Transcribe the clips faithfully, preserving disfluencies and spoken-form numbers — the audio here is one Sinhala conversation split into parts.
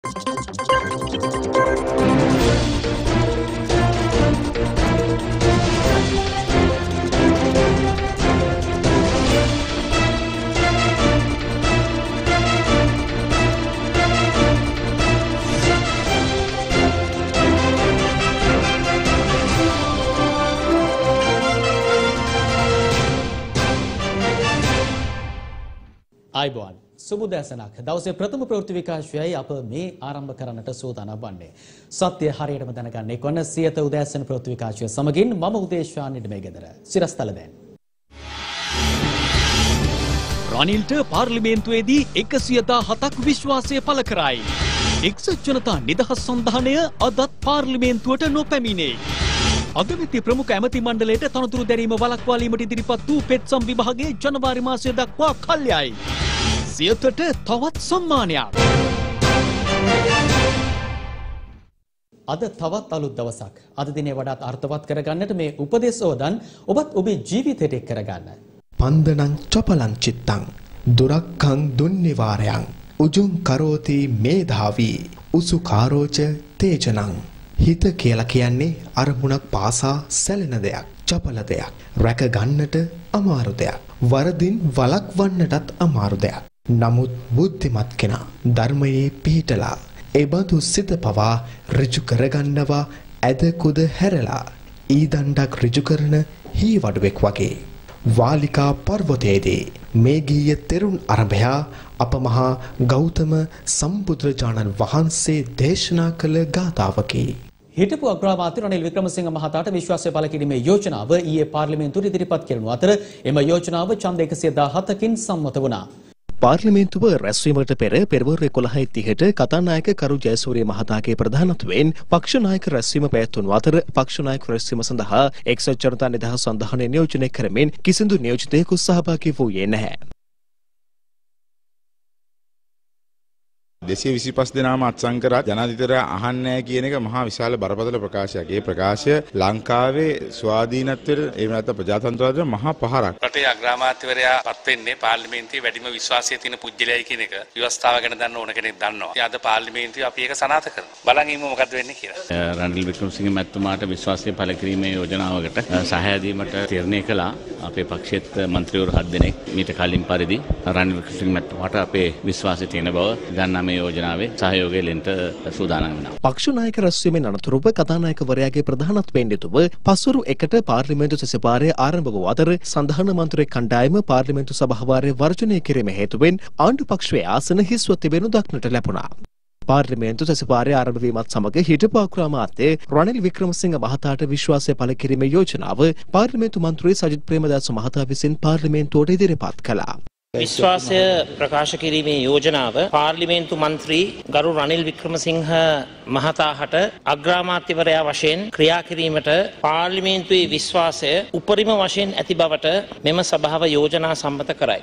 ආයිබෝන් සුබදෑසනක් දවසේ ප්‍රථම ප්‍රවෘත්ති විකාශයයි අප මේ ආරම්භ කරන්නට සූදානම් වන්නේ. සත්‍ය හරියටම දැනගන්න එක්වන සියත උදෑසන ප්‍රවෘත්ති විකාශය සමගින් මම උදේශාන් නිඩමේ ගෙදර. සිරස්තල දැන්. රනිල්ට පාර්ලිමේන්තුවේදී එකසිය දහසක් විශ්වාසය පළ කරයි. එක්සත් ජනතා නිදහස් සන්ධානය අදත් පාර්ලිමේන්තුවට නොපැමිණේ. අගමැති ප්‍රමුඛ ඇමති මණ්ඩලයට තනතුරු දැරීම වළක්වාලීමට ඉදිරිපත් වූ පෙත්සම් විභාගයේ ජනවාරි මාසය දක්වා කල්යයි. සියතට තවත් සම්මානයක්. අද තවත් අලුත් දවසක්. අද දිනේ වඩාත් අර්ථවත් කරගන්නට මේ උපදේශ ඕදන් ඔබත් ඔබේ ජීවිතයට එක් කරගන්න. පන්දනං චපලං චිත්තං දුරක්ඛං දුන්නිවාරයං උජුං කරෝති මේධාවී උසුකාරෝච තේජනං. හිත කියලා කියන්නේ අරමුණක් පාසා සැලෙන දෙයක්, චපල දෙයක්, රැක ගන්නට අමාරු දෙයක්, වරදින් වළක්වන්නටත් අමාරු දෙයක්. නමුත් බුද්ධිමත් කෙනා ධර්මයේ පිහිටලා එබඳු සිත පවා ඍජු කරගන්නවා ඇද කුද හැරලා ඊදණ්ඩක් ඍජු කරන හීවඩුවෙක් වගේ. වාලිකා පර්වතයේදී මේ ගීය තෙරුන් අරඹයා අප මහා ගෞතම සම්බුදුරජාණන් වහන්සේ දේශනා කළ ගාථාවකි. හිටපු අග්‍රාමාත්‍ය රනිල් වික්‍රමසිංහ මහතාට විශ්වාසය පළ කිරීමේ යෝජනාව ඊයේ පාර්ලිමේන්තුවට ඉදිරිපත් කෙරුණු අතර එම යෝජනාව ඡන්ද එකසිය දහසකින් සම්මත වුණා. පාර්ලිමේන්තුව රැස්වීමට පෙර පෙරවරු එකොළහයි තිහට කතානායක කරු ජයසූරිය මහතාගේ ප්‍රධානත්වයෙන් පක්ෂ නායක රැස්වීම පැවැත්වුණු අතර පක්ෂ නායක රැස්වීම සඳහා එක්සත් ජනතා නිදහස් සන්ධානය නියෝජනය කරමින් කිසිදු නියෝජිතයෙකු සහභාගී වූයේ නැහැ. දෙසිය විසිපස් දෙනාම අත්සන් කරා ජනාධිපතිවරයා අහන්නේ නැහැ කියන එක මහා විශාල බරපතල ප්‍රකාශයක්. ඒ ප්‍රකාශය ලංකාවේ ස්වාධීනත්වයට එහෙම නැත්නම් ප්‍රජාතන්ත්‍රවාදයට මහා පහරක්. රටේ අග්‍රාමාත්‍යවරයා පත් වෙන්නේ පාර්ලිමේන්තුවේ වැඩිම විශ්වාසය තියෙන පුජ්‍යලයයි කියන එක ව්‍යවස්ථාව ගැන දන්න ඕන කෙනෙක් දන්නවා. ඉතින් අද පාර්ලිමේන්තුවේ අපි ඒක සනාථ කරනවා. බලන් ඉමු මොකද වෙන්නේ කියලා. රනිල් වික්‍රමසිංහ මැතිතුමාට විශ්වාසය පළ කිරීමේ යෝජනාවකට සහාය දීමට තීරණය කළා. අපේ පක්ෂයේත් මන්ත්‍රීවරු හත් දෙනෙක් මීට කලින් පරිදි රනිල් වික්‍රමසිංහ මැතිතුමාට අපේ විශ්වාසය තියෙන බව ගන්නා මේ යෝජනාවේ සහයෝගය ලෙන්ට සූදානම් වෙනවා. පක්ෂ නායක රැස්වීමෙන් අනතුරුව කතානායකවරයාගේ ප්‍රධානත්වයෙන් යුතුව පසුරු එකට පාර්ලිමේන්තු සැසිවාරය ආරම්භ වූ අතර සඳහන මන්ත්‍රී කණ්ඩායම පාර්ලිමේන්තු සභාවාරය වර්ජනය කිරීම හේතුවෙන් ආණ්ඩු පක්ෂයේ ආසන හිස්ව තිබෙනු දක්නට ලැබුණා. පාර්ලිමේන්තු සැසිවාරය ආරම්භ වීමත් සමග හිටපු අග්‍රාමාත්‍ය රනිල් වික්‍රමසිංහ මහතාට විශ්වාසය පළ කිරීමේ යෝජනාව පාර්ලිමේන්තු මන්ත්‍රී සජිත් ප්‍රේමදාස මහතා විසින් පාර්ලිමේන්තුවට ඉදිරිපත් කළා. විශ්වාසය ප්‍රකාශ කිරීමේ යෝජනාව පාර්ලිමේන්තු මන්ත්‍රී ගරු රනිල් වික්‍රමසිංහ මහතාට අග්‍රාමාත්‍යවරයා වශයෙන් ක්‍රියා කිරීමට පාර්ලිමේන්තුවේ විශ්වාසය උපරිම වශයෙන් ඇති බවට මෙම සභාව යෝජනා සම්මත කරයි.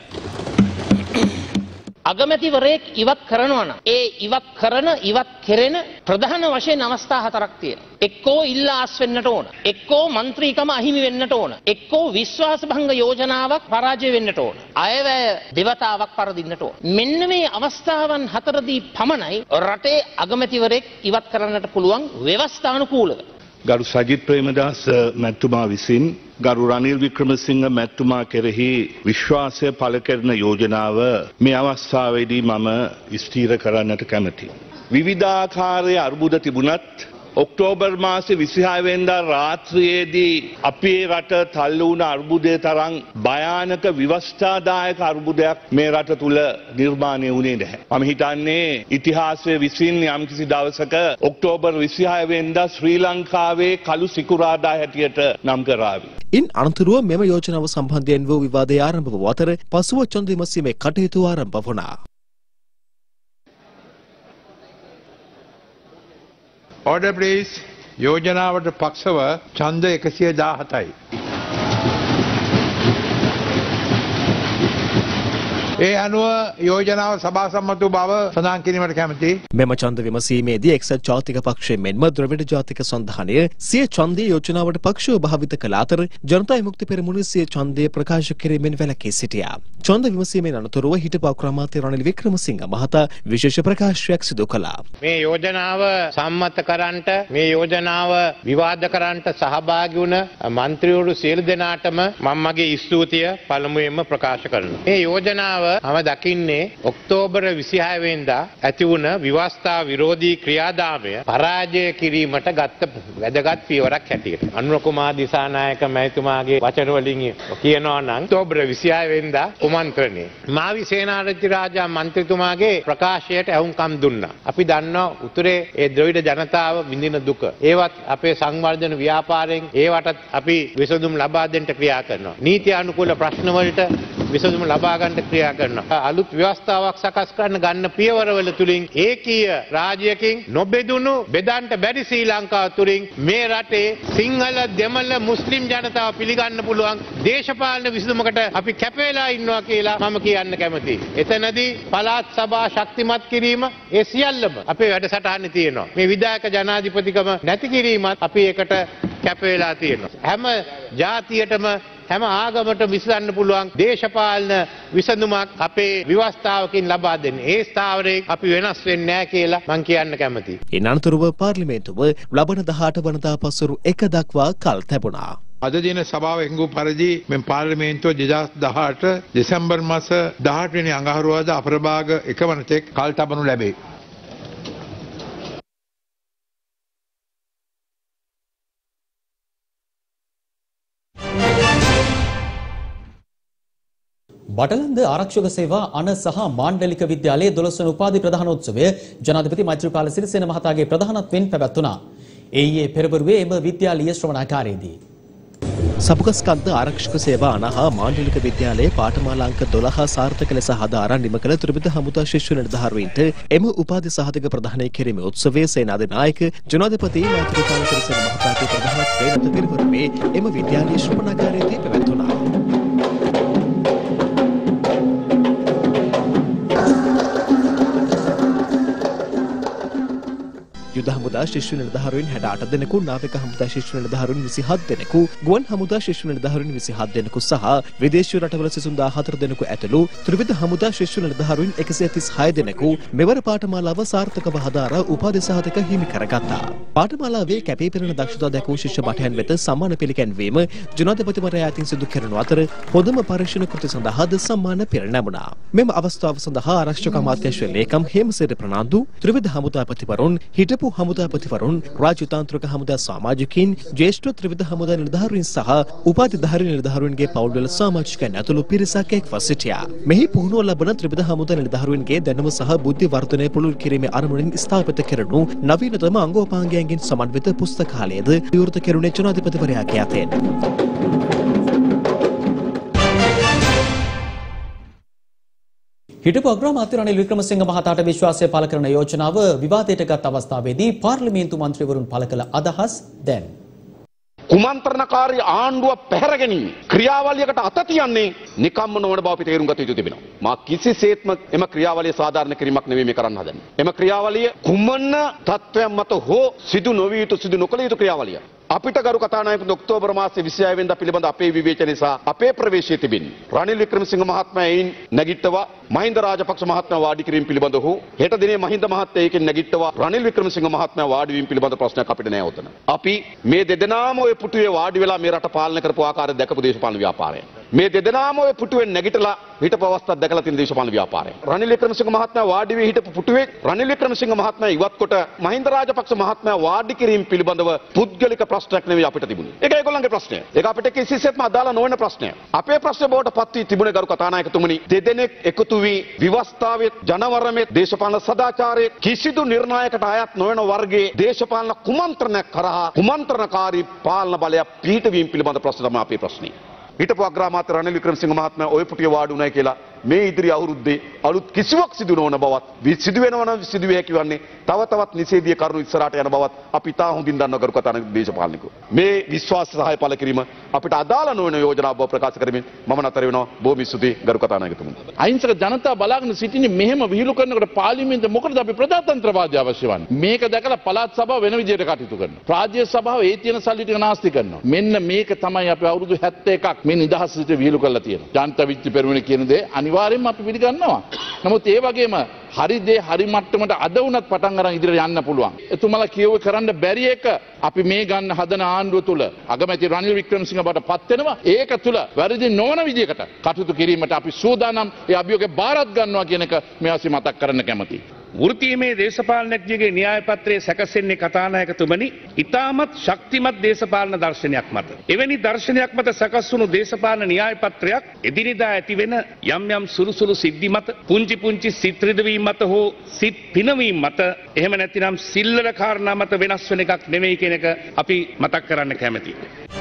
අගමැතිවරයෙක් ඉවත් කරනවා නම් ඒ ඉවත් කරන ඉවත් කෙරෙන ප්‍රධාන වශයෙන් අවස්ථා හතරක් තියෙනවා. එක්කෝ ඉල්ලාස් වෙන්නට ඕන, එක්කෝ മന്ത്രിකම අහිමි වෙන්නට ඕන, එක්කෝ විශ්වාසභංග යෝජනාවක් පරාජය වෙන්නට ඕන, අයවැය දෙවතාවක් පරදින්නට ඕන. මෙන්න මේ අවස්ථාවන් හතරදී පමණයි රටේ අගමැතිවරයෙක් ඉවත් කරන්නට පුළුවන් ව්‍යවස්ථානුකූලව. ගරු සජිත් ප්‍රේමදාස මැතිතුමා විසින් ගරු රනිල් වික්‍රමසිංහ මැතිතුමා කෙරෙහි විශ්වාසය පළ කරන යෝජනාව මේ අවස්ථාවේදී මම ස්ථීර කරන්නට කැමැතියි. විවිධාකාරයේ අර්බුද තිබුණත් ඔක්තෝබර් මාසේ විසිහය වෙනිදා රාත්‍රියේදී අපේ රට තල්ලු වුණ අර්බුදයේ තරම් භයානක විවස්ථාදායක අර්බුදයක් මේ රට තුල නිර්මාණය වුණේ නැහැ. මම හිතන්නේ ඉතිහාසයේ විසින් යම්කිසි දවසක ඔක්තෝබර් විසිහය වෙනිදා ශ්‍රී ලංකාවේ කළු සිකුරාදා හැටියට නම් කරાવી. ඉන් අනතුරුව මෙම යෝජනාව සම්බන්ධයෙන් වූ විවාදය ආරම්භ වූ අතර පසුව ඡන්ද විමසීමේ කටයුතු ආරම්භ වුණා. Order please. යෝජනාවට පක්ෂව ඡන්ද එකසිය දහසයි. ඒ අනුව යෝජනාව සභා සම්මත වූ බව සඳහන් කිරීමට කැමැතියි. මෙම ඡන්ද විමසීමේදී එක්සත් ජාතික පක්ෂයේ මෙන්ම ද්‍රවිඩ ජාතික සන්ධානය සිය ඡන්දයේ යෝජනාවට පක්ෂව භාවිත කළ අතර ජනතා විමුක්ති පෙරමුණ සිය ඡන්දය ප්‍රකාශ කිරීමෙන් වැළකී සිටියා. ඡන්ද විමසීමෙන් අනතුරුව හිටපු අග්‍රාමාත්‍ය රනිල් වික්‍රමසිංහ මහතා විශේෂ ප්‍රකාශයක් සිදු කළා. මේ යෝජනාව සම්මත කරන්නට මේ යෝජනාව විවාද කරන්නට සහභාගී වුණ മന്ത്രിවරු සියලු දෙනාටම මම මගේ ස්තුතිය පළමුවෙන්ම ප්‍රකාශ කරනවා. මේ යෝජනාව මම දකින්නේ ඔක්තෝබර් විසිහය වෙනිදා ඇති වුණ විවස්ථා විරෝධී ක්‍රියාදාමය පරාජය කිරීමට ගත්ත වැදගත් පියවරක් හැටියට. අනුර කුමාර දිසානායක මහතුමාගේ වචන වලින් කියනවා නම් ඔක්තෝබර් විසිහය වෙනිදා කුමන්ත්‍රණේ මාවි සේනාධිපති රාජා මන්ත්‍රීතුමාගේ ප්‍රකාශයට ඇහුම්කම් දුන්නා. අපි දන්නවා උතුරේ ඒ ද්‍රවිඩ ජනතාව විඳින දුක. ඒවත් අපේ සංවර්ධන ව්‍යාපාරයෙන් ඒවටත් අපි විසඳුම් ලබා දෙන්න ක්‍රියා කරනවා. නීති අනුකූල ප්‍රශ්න වලට විසඳුම් ලබා ගන්න ක්‍රියා කරනවා. අලුත් ව්‍යවස්ථාවක් සකස් කරන්න ගන්න පියවරවල තුලින් ඒකීය රාජ්‍යකින් නොබෙදුණු බෙදන්න බැරි ශ්‍රී ලංකාව තුලින් මේ රටේ සිංහල දෙමළ මුස්ලිම් ජනතාව පිළිගන්න පුළුවන් දේශපාලන විසඳුමකට අපි කැපවෙලා ඉන්නවා කියලා මම කියන්න කැමතියි. එතනදී පළාත් සභා ශක්තිමත් කිරීම ඒ සියල්ලම අපේ වැඩසටහනේ තියෙනවා. මේ විධායක ජනාධිපතිකම නැති කිරීමත් අපි ඒකට කැපවෙලා තියෙනවා. හැම ජාතියටම හැම ආගමකට විසඳන්න පුළුවන් දේශපාලන විසඳුමක් අපේ ව්‍යවස්ථාවකින් ලබා දෙන්න. ඒ ස්ථාවරයෙන් අපි වෙනස් වෙන්නේ නැහැ කියලා මම කියන්න කැමතියි. ඉන් අනතුරුව පාර්ලිමේන්තුව ලබන දහඅට වනදා පසුරු එක දක්වා කල් තැබුණා. අද දින සභාව එංගු පරිදි මෙම පාර්ලිමේන්තුව දෙදහස් දහඅට දෙසැම්බර් මාස දහඅට වෙනි අඟහරුවාදා අපරභාග එක වන තෙක් කල් තබනු ලැබේ. බටලන්ද ආරක්ෂක සේවා අන සහ මාණ්ඩලික විද්‍යාලයේ දොළොස් වන උපාධි ප්‍රදානෝත්සවය ජනාධිපති මෛත්‍රීපාල සිරිසේන මහතාගේ ප්‍රධානත්වයෙන් පැවැත්වුණා. ඒ ඊයේ පෙරවරුවේ එම විද්‍යාලීය ශ්‍රවණාකාරයේදී සපුගස්කන්ද ආරක්ෂක සේවා අන හා මාණ්ඩලික විද්‍යාලයේ පාඨමාලා අංක දොළහ සාර්ථක ලෙස හදාරා නිම කළ ත්‍රිවිධ හමුදා ශිෂ්‍ය නිලධාරීන්ට එම උපාධි සහතික ප්‍රදානය කිරීමේ උත්සවයේ සේනාධිනායක ජනාධිපති මෛත්‍රීපාල සිරිසේන මහතාගේ ප්‍රධානත්වයෙන් අද පෙරවරුවේ එම විද්‍යාලීය ශ්‍රවණාකාරයේදී පැවැත්වුණා. යුද හමුදා ශිෂ්‍ය නිලධාරීන් හැට අට දෙනෙකු, නාවික හමුදා ශිෂ්‍ය නිලධාරීන් විසිහත් දෙනෙකු, ගුවන් හමුදා ශිෂ්‍ය නිලධාරීන් විසිහත් දෙනෙකු සහ විදේශීය රටවල සිසුන් දාහතර දෙනෙකු ඇතුළු ත්‍රිවිධ හමුදා ශිෂ්‍ය නිලධාරීන් එකසිය තිස්හය දෙනෙකු මෙවර පාඨමාලාව සාර්ථකව හදාරා උපාධි සහතික හිමි කරගත්තා. පාඨමාලාවේ කැපී පෙනෙන දක්ෂතා දැකූ ශිෂ්‍ය භටයන් වෙත සම්මාන පිළිගැන්වීම ජනාධිපතිවරයා අතින් සිදු කරනු අතර හොඳම පරීක්ෂණ කෘති සඳහාද සම්මාන පිරිනැමුණා. මෙම අවස්ථාව සඳහා ආරක්ෂක අමාත්‍යාංශ ලේකම් හේමසිරි ප්‍රනාන්දු, ත්‍රිවිධ හමුදාපතිවරුන්, හිටපු හමුදාපතිවරුන්, රාජ්‍ය තාන්ත්‍රික හමුදා සමාජිකයින්, ජ්‍යෙෂ්ඨ ත්‍රිවිධ හමුදා නිලධාරීන් සහ උපාධිධාරී නිලධාරීන්ගේ පවුල්වල සමාජිකයන් ඇතුළු පිරිසක් එක්ව සිටියා. මෙහි පුහුණුව ලබන ත්‍රිවිධ හමුදා නිලධාරීන්ගේ දැනුම සහ බුද්ධි වර්ධනය පුළුල් කිරීමේ අරමුණින් ස්ථාපිත කරනු නවීනතම අංගෝපාංගයන්ගෙන් සමන්විත පුස්තකාලයද විවෘත කෙරුණේ ජනාධිපතිවරයාගේ අතෙන්. හිටපු අග්‍රාමාත්‍ය රනිල් වික්‍රමසිංහ මහතාට විශ්වාසය පළ කරන යෝජනාව විවාදයට ගත් අවස්ථාවේදී පාර්ලිමේන්තු මන්ත්‍රීවරුන් පළ කළ අදහස් දැන් කුමන්ත්‍රණකාරී ආණ්ඩුව පැහැරගැනීම ක්‍රියාවලියකට අත තියන්නේ නිකම්ම නොවන බව අපි තේරුම් ගත යුතු තිබෙනවා. මා කිසිසේත්ම එම ක්‍රියාවලිය සාධාරණ කිරීමක් නෙවෙයි මේ කරන්න හදන්නේ. එම ක්‍රියාවලිය කුමන තත්ත්වයන් මත හෝ සිදු නොවිය යුතු සිදු නොකළ යුතු ක්‍රියාවලිය. අපිට ගරු කතානායක ඔක්තෝබර් මාසයේ විසිහය වෙනිදා පිළිබඳ අපේ විවේචනය නිසා අපේ ප්‍රවේශයේ තිබෙන්නේ රනිල් වික්‍රමසිංහ මහත්මයා එයින් නැගිට්ටවා මහින්ද රාජපක්ෂ මහත්මයා වාඩි කිරීම පිළිබඳ හෝ හෙට දිනේ මහින්ද මහත්තයා ඒකෙන් නැගිට්ටවා රනිල් වික්‍රමසිංහ මහත්මයා වාඩි වීම පිළිබඳ ප්‍රශ්නයක් අපිට නෑ උතන. අපි මේ දෙදෙනාම ඔය පුටුවේ වාඩි වෙලා මේ රට පාලනය කරපු ආකාරය දැකපු දේශපාලන ව්‍යාපාරය. මේ දෙදෙනාම ඔය පුටුවෙන් නැගිටලා හිටපු අවස්ථාවක් දැකලා තියෙන දේශපාලන ව්‍යාපාරය. රනිල් වික්‍රමසිංහ මහත්මයා වාඩි වී හිටපු පුටුවේ රනිල් වික්‍රමසිංහ මහත්මයා ඉවත් කොට මහින්ද රාජපක්ෂ මහත්මයා වාඩි කිරීම පිළිබඳව පුද්ගලික ප්‍රශ්නයක් නෙවෙයි අපිට තිබුණේ. ඒක ඒගොල්ලන්ගේ ප්‍රශ්නය. ඒක අපිට කිසිසේත්ම අදාළ නොවන ප්‍රශ්නයක්. අපේ ප්‍රශ්නේ බවට පත් වී තිබුණේ ගරු කතානායකතුමනි දෙදෙනෙක් එකතු වී විවස්ථාවේ ජනවරමේ දේශපාලන සදාචාරයේ කිසිදු නිර්ණායකට අයත් නොවන වර්ගයේ දේශපාලන කුමන්ත්‍රණයක් කරා කුමන්ත්‍රණකාරී පාලන බලය පිහිටවීම පිළිබඳ ප්‍රශ්න තමයි අපේ ප්‍රශ්නේ. හිටපු අග්‍රාමාත්‍ය රනිල් වික්‍රමසිංහ මහත්මයා ඔය පුටිය වාඩි උනායි කියලා මේ ඉදිරි අවුරුද්දේ අලුත් කිසිවක් සිදු නොවන බවත් සිදු වෙනවා නම් සිදු වේ කියවන්නේ තව තවත් නිසේධීය කරුණු ඉස්සරහට යන බවත් අපි තා හොඳින් දන්නවා ගරු කතානායක දේශපාලනිකෝ. මේ විශ්වාස සහාය පළ කිරීම අපිට අදාළ නොවන යෝජනාව බව ප්‍රකාශ කරමින් මම නතර වෙනවා. බොහොම ස්තුතියි ගරු කතානායකතුමනි. අහිංසක ජනතාව බලාගෙන සිටින්නේ මෙහෙම විහිළු කරනකොට පාර්ලිමේන්තුව මොකටද අපි ප්‍රජාතන්ත්‍රවාදය අවශ්‍ය වන්නේ? මේක දැකලා පළාත් සභාව වෙන විදිහට කටයුතු කරනවා. ප්‍රාදේශීය සභාව ඒ තියෙන සල්ලි ටික නාස්ති කරනවා. මෙන්න මේක තමයි අපි අවුරුදු හැත්තෑ එකක් මේ නිදහස් සිට විහිළු කරලා තියෙනවා. ජනතා විච්ච පෙරමුණ කියන දේ අනිවාර්යයෙන්ම අපි පිළිගන්නවා. නමුත් ඒ වගේම හරි දේ හරි මට්ටමට අද වුණත් පටන් අරන් ඉදිරියට යන්න පුළුවන්. එතුමලා කියව කරන්න බැරි එක අපි මේ ගන්න හදන ආණ්ඩුව තුල අගමැති රනිල් වික්‍රමසිංහ බට පත් වෙනවා. ඒක තුල වැරදි නොවන විදිහකට කටයුතු කිරීමට අපි සූදානම්. ඒ අභියෝගේ බාරත් ගන්නවා කියන එක මේ ආසි මතක් කරන්න කැමතියි. වෘත්තීයමේ දේශපාලනඥයෙකුගේ න්‍යාය පත්‍රයේ සැකසෙන්නේ කතානායකතුමනි ඉතාමත් ශක්තිමත් දේශපාලන දර්ශනයක් මත. එවැනි දර්ශනයක් මත සකස් වුණු දේශපාලන න්‍යාය පත්‍රයක් එදිනෙදා ඇතිවෙන යම් යම් සුළු සුළු සිද්ධි මත පුංචි පුංචි සිත් රිදවීම් මත හෝ සිත් පිනවීම් මත එහෙම නැතිනම් සිල්ලර කාරණා මත වෙනස් වෙන එකක් නෙමෙයි කියන එක අපි මතක් කරන්න කැමතියි.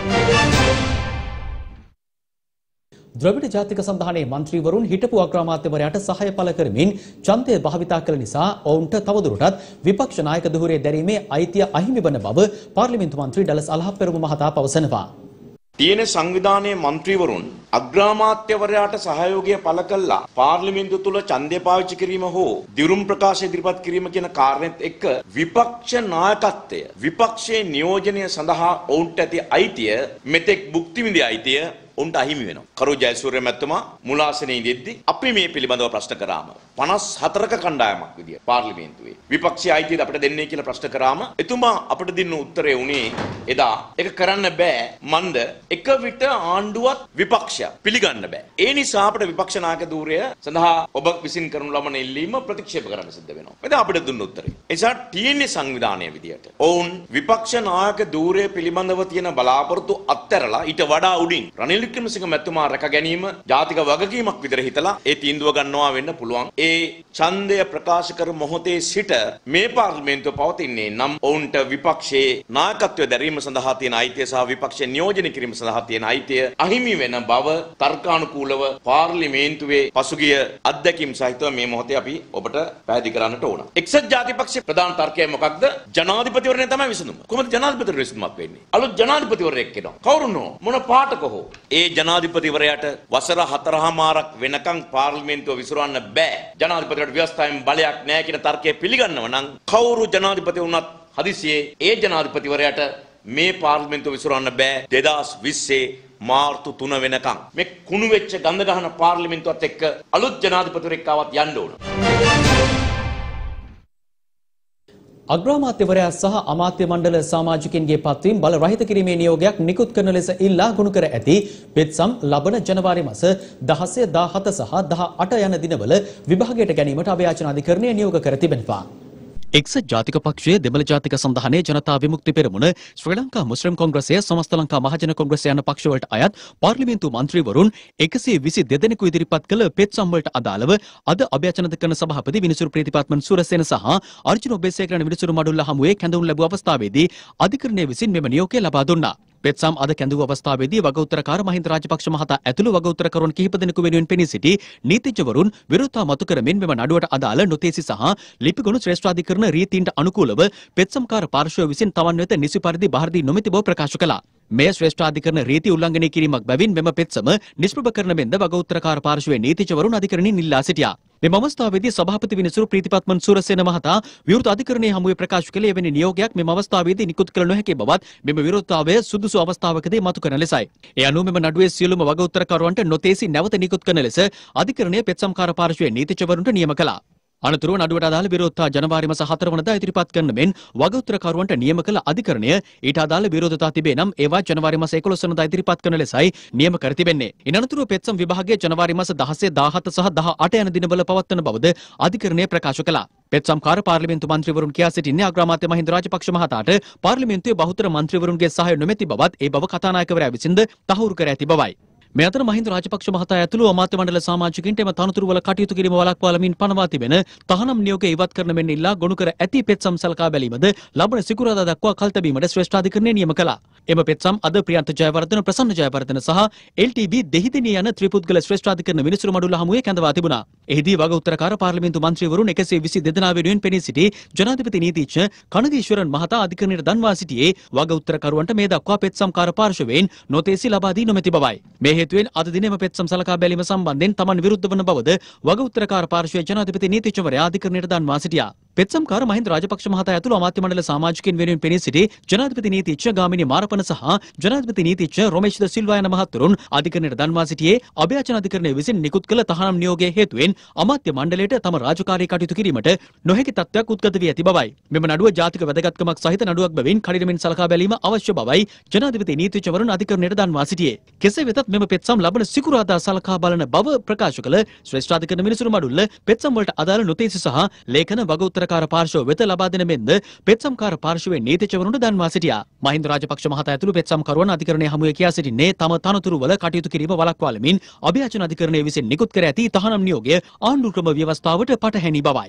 ද්‍රවිඩ ජාතික සන්ධානයේ මන්ත්‍රීවරුන් හිටපු අග්‍රාමාත්‍යවරයාට සහාය පළ කරමින් ඡන්දය භාවිතා කළ නිසා ඔවුන්ට තවදුරටත් විපක්ෂ නායක දුහුරේ දැරීමේ අයිතිය අහිමි වන බව පාර්ලිමේන්තු මන්ත්‍රී ඩලස් අලහප්පෙරුම මහතා පවසනවා. තියෙන සංවිධානයේ മന്ത്രിවරුන් අග්‍රාමාත්‍යවරයාට සහයෝගය පළ කළා පාර්ලිමේන්තුව තුල ඡන්දය පාවිච්චි කිරීම හෝ දිරුම් ප්‍රකාශය ඉදිරිපත් කිරීම කියන කාරණෙත් එක්ක විපක්ෂ නායකත්වය විපක්ෂයේ නියෝජනය සඳහා ඔවුන්ට ඇති අයිතිය මෙතෙක් භුක්ති විඳිය අයිතිය උන්ට අහිමි වෙනවා. කරු ජයසූරිය මැතිතුමා මුලාසනේ ඉඳෙද්දී අපි මේ පිළිබඳව ප්‍රශ්න කරාම පනස් හතරක කණ්ඩායමක් විදියට පාර්ලිමේන්තුවේ විපක්ෂයේ අයිතිය අපිට දෙන්නේ කියලා ප්‍රශ්න කරාම එතුමා අපිට දෙන්න උත්තරේ උනේ එදා ඒක කරන්න බෑ මන්ද එක විට ආණ්ඩුවත් විපක්ෂය පිළිගන්න බෑ. ඒ නිසා අපිට විපක්ෂ නායක ධූරය සඳහා ඔබ විසින් කරනු ලබන ඉල්ලීම ප්‍රතික්ෂේප කරන්න සිද්ධ වෙනවා. එදා අපිට දුන්න උත්තරේ. ඒ නිසා ටීඑන්ඒ සංවිධානයේ විදියට ඔවුන් විපක්ෂ නායක ධූරය පිළිබඳව තියෙන බලාපොරොත්තු අත්හැරලා ඊට වඩා උඩින් රනිල් වික්‍රමසිංහ මැතිතුමා රැක ගැනීම ජාතික වගකීමක් විදිහට හිතලා ඒ තීන්දුව ගන්නවා වෙන්න පුළුවන්. ඒ ඡන්දය ප්‍රකාශ කර මොහොතේ සිට මේ පාර්ලිමේන්තුව පවතින්නේ නම් ඔවුන්ට විපක්ෂයේ නායකත්වය දැරීම සඳහා තියෙන අයිතිය සහ විපක්ෂ නියෝජනය කිරීම සඳහා තියෙන අයිතිය අහිමි වෙන බව තර්කානුකූලව පාර්ලිමේන්තුවේ පසුගිය අත්දැකීම් සහිතව මේ මොහොතේ අපි ඔබට පැහැදිලි කරන්නට ඕන. එක්සත් ජාතික පක්ෂයේ ප්‍රධාන තර්කය මොකක්ද? ජනාධිපතිවරණය තමයි විසඳුම. කොහොමද ජනාධිපතිවරණය විසඳුමක් වෙන්නේ? අලුත් ජනාධිපතිවරයෙක් එනවා. කවුරුනෝ? මොන පාටක හෝ ඒ ජනාධිපතිවරයාට වසර හතරමාරක් වෙනකන් පාර්ලිමේන්තුව විසිරවන්න බෑ. ජනාධිපතිවරයාට ව්‍යවස්ථාවෙන් බලයක් නැහැ කියන තර්කය පිළිගන්නව නම් කවුරු ජනාධිපති වුණත් හදිසියේ ඒ ජනාධිපතිවරයාට මේ පාර්ලිමේන්තුව විසිරවන්න බෑ. දෙදාස් විස්සේ මාර්තු තුන වෙනකන් මේ කුණු වෙච්ච ගඳ ගහන පාර්ලිමේන්තුවත් එක්ක අලුත් ජනාධිපතිවරයෙක් ආවත් යන්න ඕන. අග්‍රාමාත්‍යවරයා සහ අමාත්‍ය මණ්ඩල සමාජිකයින්ගේ පත්වීම් බල රහිත කිරීමේ නියෝගයක් නිකුත් කරන ලෙස ඉල්ලා ගොනු කර ඇති පෙත්සම් ලබන ජනවාරි මාස දහසය දාහත සහ දහඅට යන දිනවල විභාගයට ගැනීමට අභයාචන අධිකරණය නියෝග කර තිබෙනවා. එක්සත් ජාතික පක්ෂයේ දෙමළ ජාතික සන්ධානයේ ජනතා විමුක්ති පෙරමුණ ශ්‍රී ලංකා මුස්ලිම් කොංග්‍රසය සමස්ත ලංකා මහජන කොංග්‍රසය යන පක්ෂවලට අයත් පාර්ලිමේන්තු මන්ත්‍රීවරුන් එකසිය විසි දෙදෙනෙකු ඉදිරිපත් කළ පෙත්සම් වලට අදාළව අද අභයාචන කරන සභාපති විනිසුරු ප්‍රීතිපත්මන් සුරසේන සහ අර්ජුන ඔබේසේකර යන විනිසුරු මඩුල්ල හමුවේ කැඳවුම් ලැබුව අවස්ථාවේදී අධිකරණය විසින් මෙම නියෝගය ලබා දුන්නා. පෙත්සම් අද කැඳවූ අවස්ථාවේදී වගඋත්තරකාර මහින්ද රාජපක්ෂ මහතා ඇතුළු වගඋත්තරකරුවන් කිහිප දෙනෙකු වෙනුවෙන් පෙනී සිටි නීතිඥවරුන් විරෝධතා මතු කරමින් මෙම නඩුවට අදාළ නොතේසි සහ ලිපිගොනු ශ්‍රේෂ්ඨාධිකරණ රීතීන්ට අනුකූලව පෙත්සම්කාර පාර්ශ්වය විසින් තමන් වෙත නිසි පරිදි බාර දී නොමැති බව ප්‍රකාශ කළා. මේ ශ්‍රේෂ්ඨාධිකරණ රීති උල්ලංඝනය කිරීමක් බැවින් මෙම පෙත්සම නිෂ්ප්‍රභ කරන මෙන්ද වගඋත්තරකාර පාර්ශ්වයේ නීතිඥවරුන් අධිකරණයෙන් ඉල්ලා සිටියා. මෙම අවස්ථාවේදී සභාපති විනිසුරු ප්‍රීතිපත්මන් සුරසේන මහතා විවෘත අධිකරණයේ හමුවේ ප්‍රකාශ කළේ එවැනි නියෝගයක් මෙම අවස්ථාවේදී නිකුත් කළ නොහැකි බවත් මෙම විරෝධතාවය සුදුසු අවස්ථාවකදී මතු කරන ලෙසයි. ඒ අනුව මෙම නඩුවේ සියලුම වගඋත්තරකරුවන්ට නොතේසි නැවත නිකුත් කරන ලෙස අධිකරණය පෙත්සම්කාර පාර්ශ්වයේ නීතිඥවරුන්ට නියම කළා. අනතුරුව නඩුවට අදාළ විරෝධතා ජනවාරි මාස හතර වනදා ඉදිරිපත් කරන මෙන් වගඋත්තරකරුවන්ට නියම කළ අධිකරණය ඊට අදාළ විරෝධතා තිබේ නම් ඒවා ජනවාරි මාස එකොළොස් වනදා ඉදිරිපත් කරන ලෙසයි නියම කර තිබෙන්නේ. ඉන් අනතුරුව පෙත්සම් විභාගයේ ජනවාරි මාස දහසය දාහත සහ දහඅට යන දිනවල පවත්වන බවද අධිකරණය ප්‍රකාශ කළා. පෙත්සම්කාර පාර්ලිමේන්තු මන්ත්‍රීවරුන් කියා සිටින්නේ අග්‍රාමාත්‍ය මහින්ද රාජපක්ෂ මහතාට පාර්ලිමේන්තුවේ බහුතර මන්ත්‍රීවරුන්ගේ සහාය නොමැති බවත් ඒ බව කතානායකවරයා විසින්ද තහවුරු කර ඇති බවයි. මේ අතර මහින්ද රාජපක්ෂ මහතා ඇතුළු අමාත්‍ය මණ්ඩල සමාජිකින්ට එම තනතුරු වල කටයුතු කිරීම වළක්වාලමින් පනවා තිබෙන තහනම් නියෝගය ඉවත් කරන මෙන් ඉල්ලා ගොනු කර ඇති පෙත්සම් සලකා බැලීමද ලබන සිකුරාදා දක්වා කල්තැබීමට ශ්‍රේෂ්ඨාධිකරණය නියම කළා. එම පෙත්සම් අද ප්‍රියන්ත ජයවර්ධන, ප්‍රසන්න ජයවර්ධන සහ එල් ටී බී දෙහිදිනිය යන ත්‍රිපුද්ගල ශ්‍රේෂ්ඨාධිකරණ විනිසුරු මඩුල්ල හමුවේ කැඳවා තිබුණා. එහිදී වග උත්තරකාර පාර්ලිමේන්තු මන්ත්‍රීවරුන් එකසිය විසි දෙදෙනා වෙනුවෙන් පෙනී සිටි ජනාධිපති නීතිඥ කනගීශ්වරන් මහතා අධිකරණයට දන්වා සිටියේ වග උත්තරකරුවන්ට මේ දක්වා පෙත්සම්කාර පාර්ශවයෙන් නොතේසි ලබා දී නොමැති බවයි. මේ හේතුවෙන් අද දිනෙම පෙත්සම් සලකා බැලීම සම්බන්ධයෙන් තමන් විරුද්ධ වන බවද වග උත්තරකාර පාර්ශවයේ ජනාධිපති නීතිඥවරයා අධිකරණයට දන්වා සිටියා. පෙත්සම්කාර මහින්ද රාජපක්ෂ මහතා ඇතුළු අමාත්‍ය මණ්ඩල සමාජිකයින් වෙනුවෙන් පෙනී සිටි ජනාධිපති නීතිඥ ගාමිණී මාරපන සහ ජනාධිපති නීතිඥ රොමේෂ් ද සිල්වා යන මහතුරුන් අධිකරණයට දන්වා සිටියේ අභයාචන අධිකරණය විසින් නිකුත් කළ තහනම් නියෝගයේ හේතුවෙන් අමාත්‍ය මණ්ඩලයට තම රාජකාරී කටයුතු කිරීමට නොහැකි තත්ත්වයක් උද්ගත වී ඇති බවයි. මෙම නඩුව ජාතික වැදගත්කමක් සහිත නඩුවක් බැවින් කඩිනමින් සලකා බැලීම අවශ්‍ය බවයි ජනාධිපති නීතිඥවරුන් අධිකරණයට දන්වා සිටියේ. කෙසේ වෙතත් මෙම පෙත්සම් ලබන සිකුරාදා සලකා බලන බව ප්‍රකාශ කළ ශ්‍රේෂ්ඨාධිකරණ මිනිසුරු මඩුල්ල පෙත්සම් වලට අදාළ නොතේසි සහ ලේඛන වග උත්තරකාර පාර්ශව වෙත ලබා දෙන මෙන්ද පෙත්සම්කාර පාර්ශවයේ නීතිඥවරුන්ට දන්වා සිටියා. මහින්ද රාජපක්ෂ මහතා ඇතුළු පෙත්සම්කරුවන් අධිකරණයේ හමුවේ කියා සිටින්නේ තම තනතුරු වල කටයුතු කිරීම වළක්වාලමින් අභයාචන අධිකරණය විසින් නිකුත් කර ඇති තහනම් නියෝගය ආණ්ඩු ක්‍රම ව්‍යවස්ථාවට පටහැනි බවයි.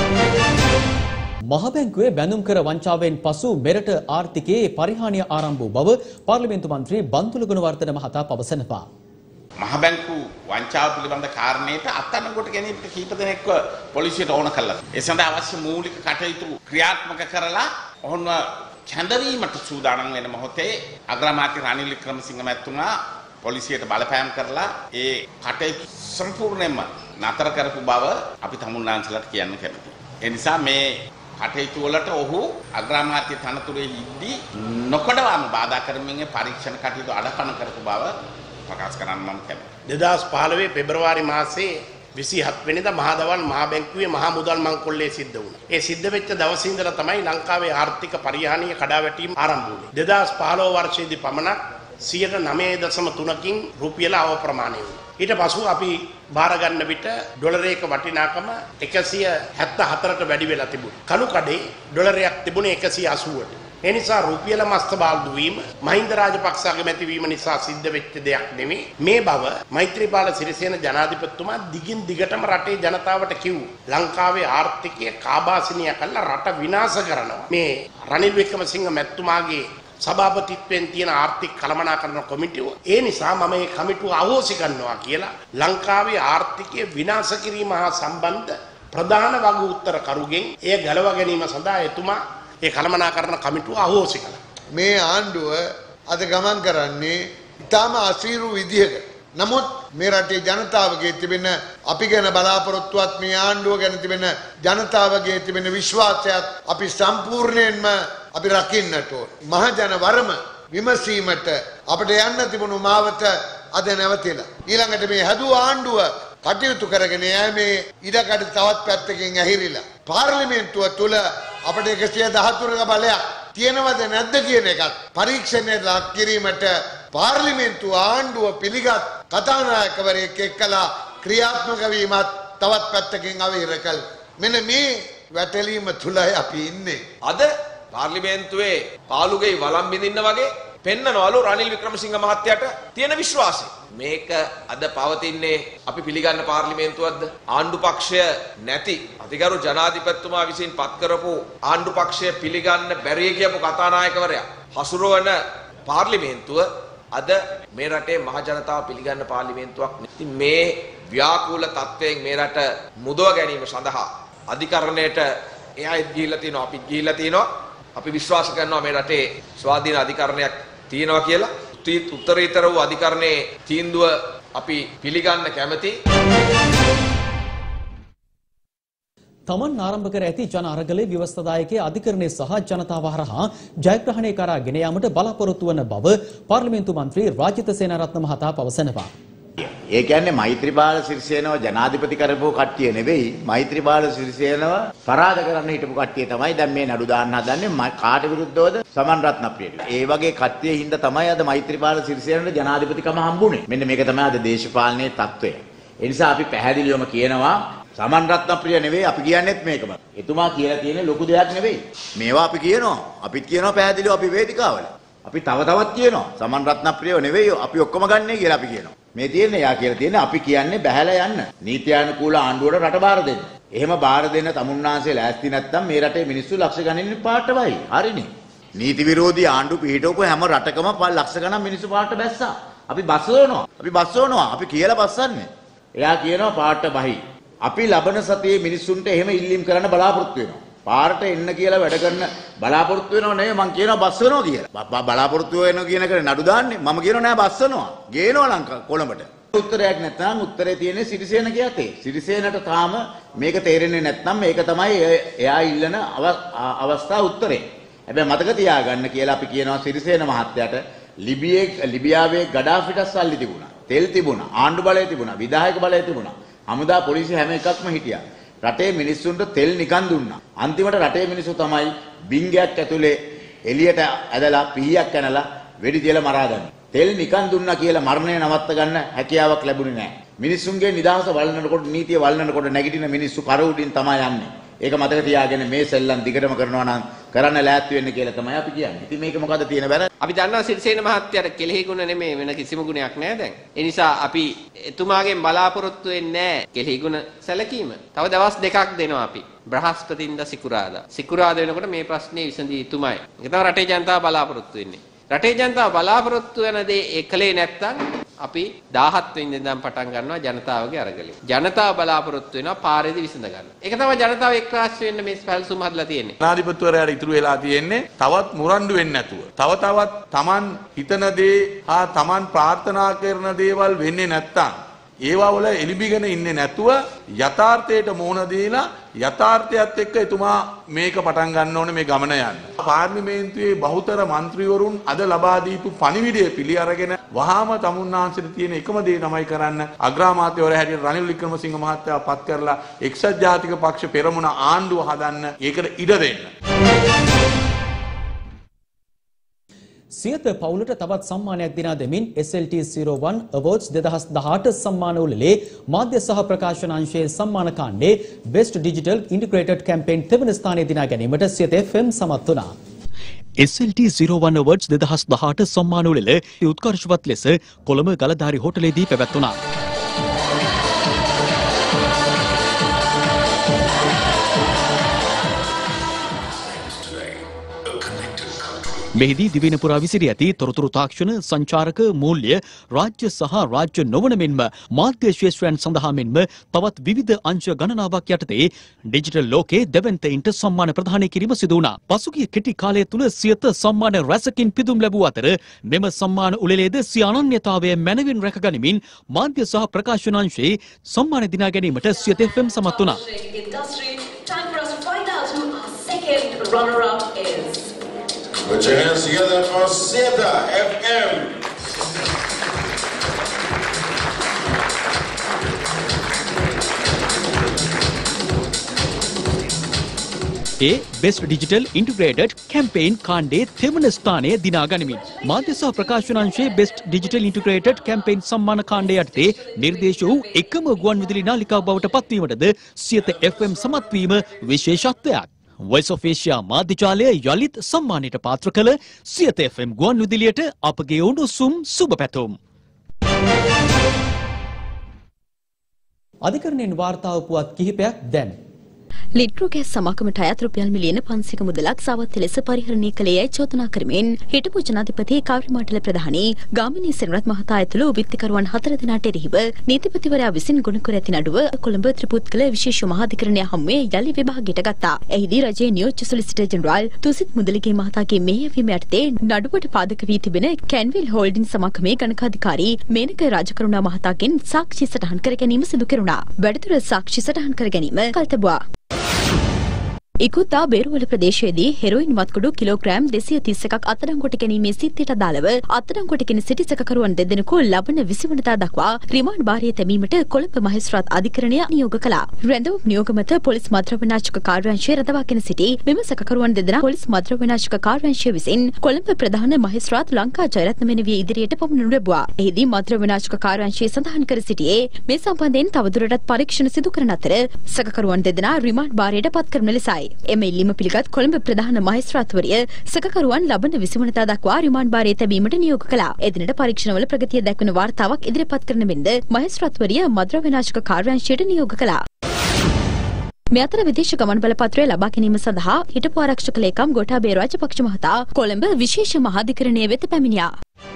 මහ බැංකුවේ බැඳුම් කර වංචාවෙන් පසු මෙරට ආර්ථිකයේ පරිහානිය ආරම්භ වූ බව පාර්ලිමේන්තු මන්ත්‍රී බන්තුල ගුණවර්ධන මහතා පවසනවා. මහ බැංකු වංචාව පිළිබඳ කාරණයට අත්අඩංගුවට ගැනීමට කීප දෙනෙක්ව පොලිසියට ඕන කළා. ඒ සඳහා අවශ්‍ය මූලික කටයුතු ක්‍රියාත්මක කරලා ඔවුන්ව කැඳවීමට සූදානම් වෙන මොහොතේ අග්‍රාමාත්‍ය රනිල් වික්‍රමසිංහ මැතිතුමා පොලිසියට බලපෑම් කරලා ඒ කටයුතු සම්පූර්ණයෙන්ම නතර කරපු බව අපි තමුන්නාන්සලට කියන්න කැමතියි. ඒ නිසා මේ කටයුතු වලට ඔහු අග්‍රාමාත්‍ය තනතුරේ ඉද්දී නොකඩවම බාධා කරමින් පරීක්ෂණ කටයුතු අඩපණ කරපු බව ප්‍රකාශ කරන්න මම කැමතියි. දෙදහස් පහළොව පෙබරවාරි මාසයේ විසිහත් වෙනිදා මහදවල් මහ බැංකුවේ මහා මුදල් මංකොල්ලේ සිද්ධ වුණා. ඒ සිද්ධ වෙච්ච දවසේ ඉඳලා තමයි ලංකාවේ ආර්ථික පරිහානිය කඩාවැටීම ආරම්භ වුණේ. දෙදහස් පහළොව වර්ෂයේදී පමණක් සියයට නවය දශම තුනකින් රුපියල අවප්‍රමාණය වුණා. ඊට පසු අපි බාර ගන්න විට ඩොලරයක වටිනාකම එකසිය හැත්තෑ හතරට වැඩි වෙලා තිබුණා. කළු කඩේ ඩොලරයක් තිබුණේ එකසිය අසූවට. ඒ නිසා රුපියල මස්ත බාල්දු වීම මහින්ද රාජපක්ෂගේ මැතිවීම නිසා සිද්ධ වෙච්ච දෙයක් නෙමෙයි. මේ බව මෛත්‍රීපාල සිරිසේන ජනාධිපතිතුමා දිගින් දිගටම රටේ ජනතාවට කිව්වා. ලංකාවේ ආර්ථිකය කාබාසිනිය කළා රට විනාශ කරනවා. මේ රනිල් වික්‍රමසිංහ මැතිතුමාගේ සභාපතිත්වයෙන් තියෙන ආර්ථික කළමනාකරණ කොමිටුව. ඒ නිසා මම මේ කමිටුව අහෝසි කරනවා කියලා ලංකාවේ ආර්ථිකය විනාශ කිරීම හා සම්බන්ධ ප්‍රධාන වග උත්තර කරුගෙන් එය ගලව ගැනීම සඳහා එතුමා ඒ කළමනාකරණ කමිටුව අහෝසි කළා. මේ ආණ්ඩුව අද ගමන් කරන්නේ ඉතාම අසීරු විදිහකට. නමුත් මේ රටේ ජනතාවගේ තිබෙන අපි ගැන බලාපොරොත්තුවත් මේ ආණ්ඩුව ගැන තිබෙන ජනතාවගේ තිබෙන විශ්වාසයත් අපි සම්පූර්ණයෙන්ම අපි රකින්නට ඕන. මහජන වරම විමසීමට අපිට යන්න තිබුණු මාවත අද නැවතිලා. ඊළඟට මේ හැදුව ආණ්ඩුව කටයුතු කරගෙන යෑමේ ඉඩකඩ තවත් පැත්තකින් ඇහිරිලා. පාර්ලිමේන්තුව තුල අපිට එකසිය දහතුනක බලයක් තියෙනවද නැද්ද කියන එකත් පරීක්ෂණයට ලක් කිරීමට පාර්ලිමේන්තුව ආණ්ඩුව පිළිගත් කතානායකවරයෙක් එක්කලා ක්‍රියාත්මක වීමත් තවත් පැත්තකින් අවහිර කළ. මෙන්න මේ වැටලීම තුලයි අපි ඉන්නේ. අද පාර්ලිමේන්තුවේ පාලුගේ වළම් බිඳින්න වගේ පෙන්නනවලු රනිල් වික්‍රමසිංහ මහත්තයාට තියෙන විශ්වාසය. මේක අද පවතින්නේ අපි පිළිගන්න පාර්ලිමේන්තුවක්ද? ආණ්ඩු පක්ෂය නැති අතිගරු ජනාධිපතිතුමා විසින් පත් කරපු ආණ්ඩු පක්ෂය පිළිගන්න බැරිය කියපු කතානායකවරයා හසුරවන පාර්ලිමේන්තුව අද මේ රටේ මහ ජනතාව පිළිගන්න පාර්ලිමේන්තුවක් නෙති. මේ ව්‍යාකූල තත්ත්වයෙන් මේ රට මුදව ගැනීම සඳහා අධිකරණයට එයයි ගිහිල්ලා තියෙනවා, අපි ගිහිල්ලා තියෙනවා. අපි විශ්වාස කරනවා මේ රටේ ස්වාධීන අධිකරණයක් තියෙනවා කියලා. උත්තරීතර වූ අධිකරණයේ තීන්දුව අපි පිළිගන්න කැමැති. තමන් ආරම්භ කර ඇති ජන අරගලයේ ව්‍යවස්ථාදායකයේ අධිකරණය සහ ජනතාව හරහා ජයග්‍රහණය කරා ගෙන යාමට බලාපොරොත්තු වන බව පාර්ලිමේන්තු මන්ත්‍රී රාජිත සේනාරත්න මහතා පවසනවා. ඒ කියන්නේ මෛත්‍රීපාල සිරිසේනව ජනාධිපති කරපු කට්ටිය නෙවෙයි, මෛත්‍රීපාල සිරිසේනව පරාද කරන්න හිටපු කට්ටිය තමයි දැන් මේ නඩු දාන්න හදන්නේ. කාට විරුද්ධවද? සමන් රත්නප්‍රියට. ඒ වගේ කට්ටිය හින්දා තමයි අද මෛත්‍රීපාල සිරිසේනට ජනාධිපතිකම හම්බුනේ. මෙන්න මේක තමයි අද දේශපාලනයේ තත්ත්වය. ඒ නිසා අපි පැහැදිලිවම කියනවා සමන් රත්නප්‍රිය නෙවෙයි අපි කියන්නේත් මේකම. එතුමා කියලා තියෙන ලොකු දෙයක් නෙවෙයි. මේවා අපි කියනවා. අපිත් කියනවා පැහැදිලිව අපි වේදිකාවල. අපි තව තවත් කියනවා සමන් රත්නප්‍රියව නෙවෙයි අපි ඔක්කොම ගන්නයි කියලා අපි කියනවා. මේ තියෙන්නේ යා කියලා තියෙන්නේ අපි කියන්නේ බහැලා යන්න. නීත්‍යානුකූල ආණ්ඩුවට රට බාර දෙන්න. එහෙම බාර දෙන්න තමුන්නාන්සේ ලෑස්ති නැත්නම් මේ රටේ මිනිස්සු ලක්ෂ ගණනින් පාට වයි. හරිනේ. නීති විරෝධී ආණ්ඩු පිහිටවපු හැම රටකම ලක්ෂ ගණන් මිනිස්සු පාට බැස්සා. අපි බස්සවනවා. අපි බස්සවනවා. අපි කියලා බස්සන්නේ. එයා කියනවා පාට බහි. අපි ලබන සතියේ මිනිස්සුන්ට එහෙම ඉල්ලීම් කරන්න බලාපොරොත්තු වෙනවා. පාරට එන්න කියලා වැඩ කරන බලාපොරොත්තු වෙනව නෙවෙයි මං කියනවා බස්සවනවා කියලා. බලාපොරොත්තු වෙනවා කියන එක නඩු දාන්නේ. මම කියනවා නෑ බස්සවනවා. ගේනවා ලංකා කොළඹට. උත්තරයක් නැත්නම් උත්තරේ තියෙන්නේ සිරිසේන කියතේ. සිරිසේනට තාම මේක තේරෙන්නේ නැත්නම් මේක තමයි එයා ඉල්ලන අවස්ථා උත්තරේ. හැබැයි මතක තියාගන්න කියලා අපි කියනවා සිරිසේන මහත්තයාට ලිබියේ ලිබියාවේ ගඩාෆිට සල්ලි තිබුණා. තෙල් තිබුණා. ආණ්ඩු බලය තිබුණා. විධායක බලය තිබුණා. හමුදා පොලිසිය හැම එකක්ම හිටියා. රටේ මිනිස්සුන්ට තෙල් නිකන් දුන්නා. අන්තිමට රටේ මිනිස්සු තමයි බින්ගයක් ඇතුලේ එළියට ඇදලා පිහියක් කනලා වෙඩි තියලා මරා දැම්මේ. තෙල් නිකන් දුන්නා කියලා මරණය නවත්ත ගන්න හැකියාවක් ලැබුණේ නැහැ. මිනිස්සුන්ගේ නිදහස වළඳනකොට නීතිය වළඳනකොට නැගිටින මිනිස්සු කර උඩින් තමයි යන්නේ. ඒක මතක තියාගෙන මේ සෙල්ලම් දිගටම කරනවා නම් කරන්න ලෑස්ති වෙන්න කියලා තමයි අපි කියන්නේ. ඉතින් මේක මොකද තියෙන බැර? අපි දන්නවා සිරිසේන මහත්තයාට කෙලෙහි ගුණ නෙමෙයි වෙන කිසිම ගුණයක් නැහැ දැන්. ඒ නිසා අපි එතුමාගෙන් බලාපොරොත්තු වෙන්නේ නැහැ කෙලෙහි ගුණ සැලකීම. තව දවස් දෙකක් දෙනවා අපි. බ්‍රහස්පතින්දා සිකුරාදා. සිකුරාදා වෙනකොට මේ ප්‍රශ්නේ විසඳී යුතුමයි. ඒක තමයි රටේ ජනතාව බලාපොරොත්තු වෙන්නේ. රටේ ජනතාව බලාපොරොත්තු වෙන දේ එකලේ නැත්තම් අපි දාහත් වෙනි ඉඳන් පටන් ගන්නවා ජනතාවගේ අරගලෙ. ජනතාව බලාපොරොත්තු වෙනවා පාරේදී විසඳ ගන්න. ඒක තමයි ජනතාව එක්රාශී වෙන්න මේ පැල්සුම් හදලා තියෙන්නේ. ජනාධිපතිවරයාට ඉතුරු වෙලා තියෙන්නේ තවත් මුරණ්ඩු වෙන්නේ නැතුව. තව තවත් Taman හිතන දේ හා Taman ප්‍රාර්ථනා කරන දේවල් වෙන්නේ නැත්තම් ඒවා වල එලිබිගෙන ඉන්නේ නැතුව යථාර්ථයට මුහුණ දීලා යථාර්ථයත් එක්ක එතුමා මේක පටන් ගන්න ඕනේ මේ ගමන යන්න. පාර්ලිමේන්තුවේ බහුතර മന്ത്രിවරුන් අද ලබා දීපු පණිවිඩය පිළි අරගෙන වහාම තමුන්නාන්සේට තියෙන එකම දේ තමයි කරන්න අග්‍රාමාත්‍යවරයා හැටියට රනිල් වික්‍රමසිංහ මහත්තයා පත් කරලා එක්සත් ජාතික පක්ෂ පෙරමුණ ආණ්ඩුව හදන්න ඒකට ඉඩ දෙන්න. සියත පවුලට තවත් සම්මානයක් දිනා දෙමින් S L T zero one Awards දෙදහස් දහඅට සම්මාන උළෙලේ මාධ්‍ය සහ ප්‍රකාශන අංශයේ සම්මාන කාණ්ඩේ Best Digital Integrated Campaign තෙවන ස්ථානය දිනා ගැනීමට සියත F M සමත් වුණා. S L T zero one Awards දෙදහස් දහඅට සම්මාන උළෙල උත්කර්ෂවත් ලෙස කොළඹ ගලධාරි හෝටලයේදී පැවැත්වුණා. මෙහිදී දිවයින පුරා විසිරී ඇති තොරතුරු තාක්ෂණ සංචාරක මූල්‍ය රාජ්‍ය සහ රාජ්‍ය නොවන මෙන්ම මාධ්‍ය ශේෂ්ත්‍රයන් සඳහා මෙන්ම තවත් විවිධ අංශ ගණනාවක් යටතේ ඩිජිටල් ලෝකයේ දෙවන්තයින්ට සම්මාන ප්‍රදානය කිරීම සිදු වුණා. පසුගිය කෙටි කාලය තුළ සියත සම්මාන රැසකින් පිදුම් ලැබූ අතර මෙම සම්මාන උළෙලේද සිය අනන්‍යතාවය මැනවින් රැකගනිමින් මාධ්‍ය සහ ප්‍රකාශන අංශයේ සම්මාන දිනා ගැනීමට සියත F M සමත් වුණා. Put your hands together for Zeta F M. A Best Digital Integrated Campaign කාණ්ඩයේ තෙවන ස්ථානය දිනා ගනිමින් මාධ්‍ය සහ ප්‍රකාශන අංශයේ Best Digital Integrated Campaign සම්මාන කාණ්ඩය යටතේ නිර්දේශ වූ එකම ගුවන් විදුලි නාලිකාව බවට පත්වීමටද සියත F M සමත් වීම විශේෂත්වයක්. Voice of Asia මාධ්‍යජාලය යලිත් සම්මානයට පාත්‍ර කළ සියත F M ගුවන් විදුලියට අපගේ උණුසුම් සුබ පැතුම්. අධිකරණයෙන් වාර්තා වූ පුවත් කිහිපයක් දැන්. ලිට්‍රෝ ගෑස් සමාගමට අයත් රුපියල් මිලියන පන්සියක මුදලක් සාවත් ලෙස පරිහරණය කළේ යයි චෝදනා කරමින් හිටපු ජනාධිපති කාර්යමණ්ඩල ප්‍රධානී ගාමිණී සෙනරත් මහතා ඇතුළු විත්තිකරුවන් හතර දෙනාට එරෙහිව නීතිපතිවරයා විසින් ගොනු කර ඇති නඩුව කොළඹ ත්‍රිපුත්කල විශේෂ මහාධිකරණය හමුවේ යලි විභාගයට ගත්තා. එහිදී රජයේ නියෝජ්‍ය සොලිසිටර් ජෙනරාල් තුසිත් මුදලිගේ මහතාගේ මෙහෙයවීම යටතේ නඩුවට පාදක වී තිබෙන කැන්විල් හෝල්ඩින් සමාගමේ ගණකාධිකාරී මේනක රාජකරුණා මහතාගෙන් සාක්ෂි සටහන් කර ගැනීම සිදු කෙරුණා. වැඩිදුර සාක්ෂි සටහන් කර ගැනීම කල් තබුවා. ඉකුත්තා බේරුවල ප්‍රදේශයේදී හෙරොයින් වත්කුඩු කිලෝග්‍රෑම් දෙසිය තිස් එකක් අත්අඩංගුවට ගැනීමේ සිද්ධියට අදාළව අත්අඩංගුවට ගෙන සිටි සැකකරුවන් දෙදෙනෙකු ලබන විසි වෙනිදා දක්වා රිමාන්ඩ් භාරයේ තැබීමට කොළඹ මහේස්ත්‍රාත් අධිකරණය නියෝග කළා. රැඳවුම් නියෝග මත පොලිස් මද්‍රව්‍යනාශක කාර්යාංශය රඳවාගෙන සිටි මෙම සැකකරුවන් දෙදෙනා පොලිස් මද්‍රව්‍යනාශක කාර්යාංශය විසින් කොළඹ ප්‍රධාන මහේස්ත්‍රාත් ලංකා ජයරත්න මෙනවිය ඉදිරියට පමුණුනු ලැබුවා. එහිදී මද්‍රව්‍යනාශක කාර්යාංශය සඳහන් කර සිටියේ මේ සම්බන්ධයෙන් තවදුරටත් පරීක්ෂණ සිදු කරන අතර සැකකරුවන් දෙදෙනා රිමාන්ඩ් භාරයට පත් කරන ලෙසයි. එම ඉල්ලීම පිළිගත් කොළඹ ප්‍රධාන මහේස්ත්‍රාත්වරිය සැකකරුවන් ලබන විසි වෙනිදා දක්වා රිමාන්ඩ් භාරයේ තැබීමට නියෝග කළා. එදිනට පරීක්ෂණවල ප්‍රගතිය දැක්වෙන වාර්තාවක් ඉදිරිපත් කරන මෙන්ද මහේස්ත්‍රාත්වරිය මද්‍රව්‍ය විනාශක කාර්යාංශයට නියෝග කළා. මේ අතර විදේශ ගමන් බලපත්‍රය ලබා ගැනීම සඳහා හිටපු ආරක්ෂක ලේකම් ගෝඨාභය රාජපක්ෂ මහතා කොළඹ විශේෂ මහාධිකරණය වෙත පැමිණියා.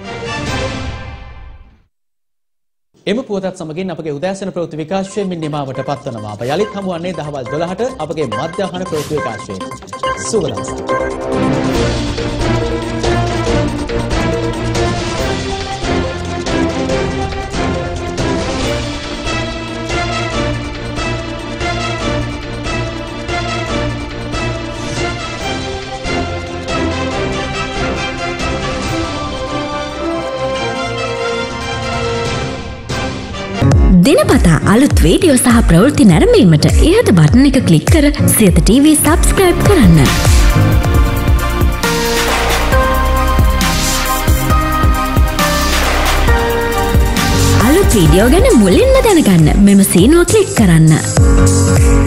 එම පුවතත් සමගින් අපගේ උදෑසන ප්‍රවෘත්ති විකාශය මින් නිමාවට පත්වනවා. අප යලිත් හමුවන්නේ දහවල් දොළහට අපගේ මධ්‍යහන ප්‍රවෘත්ති විකාශයෙන්. සුබ දවසක්. දිනපතා අලුත් වීඩියෝ සහ ප්‍රවෘත්ති නැරඹීමට ඉහත බටන් එක ක්ලික් කර සියත ටීවී සබ්ස්ක්‍රයිබ් කරන්න. අලුත් වීඩියෝ ගැන මුලින්ම දැනගන්න මෙම සීනුව ක්ලික් කරන්න.